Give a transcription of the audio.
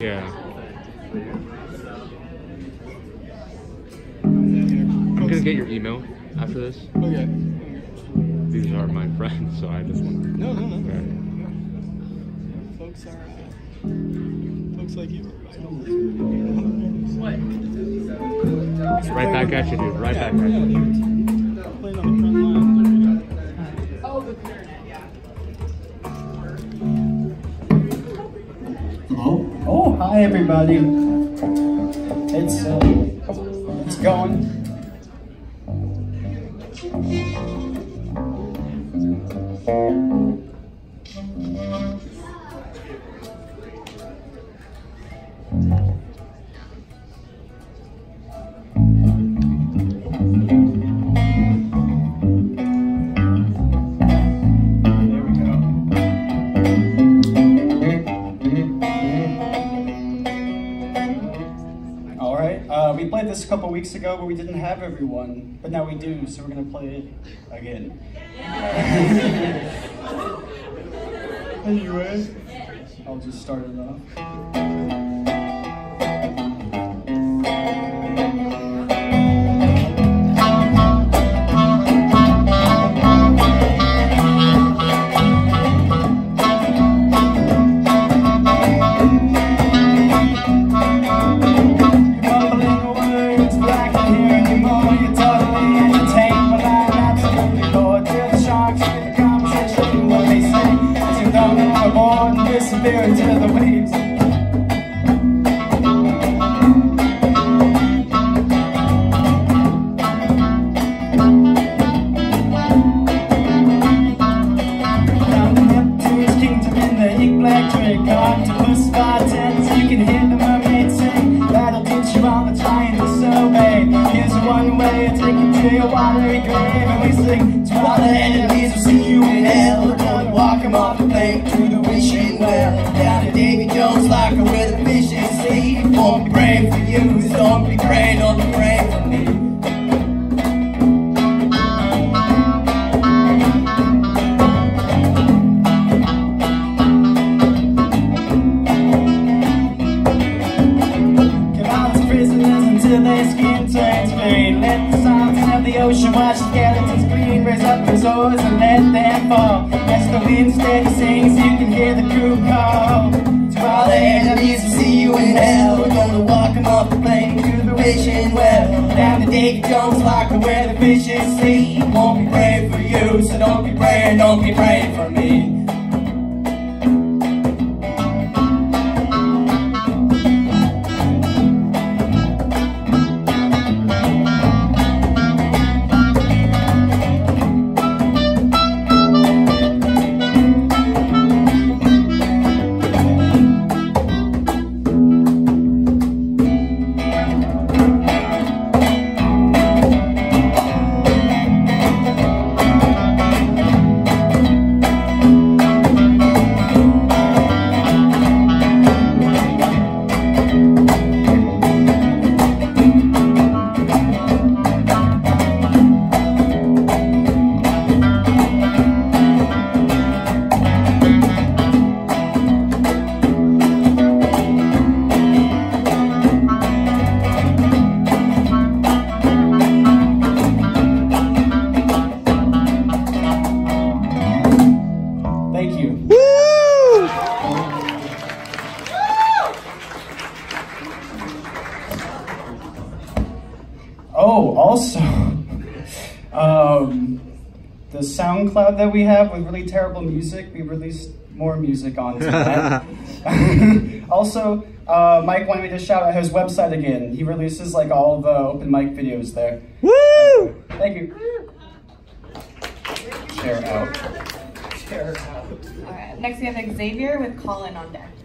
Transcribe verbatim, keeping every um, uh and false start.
Yeah. I'm gonna get your email after this. Okay. These are my friends, so I just want to... No, no, no. Okay. Folks are... Folks like you. What? Right back at you, dude. Right Yeah, back at yeah, you. playing on the front line. Oh, the internet, yeah. Hello? Oh, hi everybody. It's, uh, it's going. Uh, we played this a couple weeks ago, but we didn't have everyone. But now we do, so we're gonna play it again. Anyway, I'll just start it off. Disappear into the waves. Down the Neptune's kingdom in the electric octopus bartends, you can hear the mermaids sing. That'll teach you all the time to disobey. Here's one way to take you to your watery grave, and we sing to all the enemies who see you in hell. Don't walk them off the plank through the wishing well. Down to Davy Jones locker where the fishes sleep. Won't be praying for you, so don't be praying, don't be praying for me. Come out as prisoners until their skin turns green. Let the sounds of the ocean wash the skeletons green. Raise up those oars and let them fall. As the wind steady sings, you can hear the crew call. To all the enemies who see you in hell, we're gonna walk them off the plane to the wishing well. Down the Davy Jones locker where the fishes sleep. Won't be praying for you, so don't be praying, don't be praying for me. Thank you. Woo! Oh, also, um, the SoundCloud that we have with really terrible music, we released more music onto that. Also, uh, Mike wanted me to shout out his website again. He releases like all the open mic videos there. Woo! Thank you. Share out. All right, next we have Xavier with Colin on deck.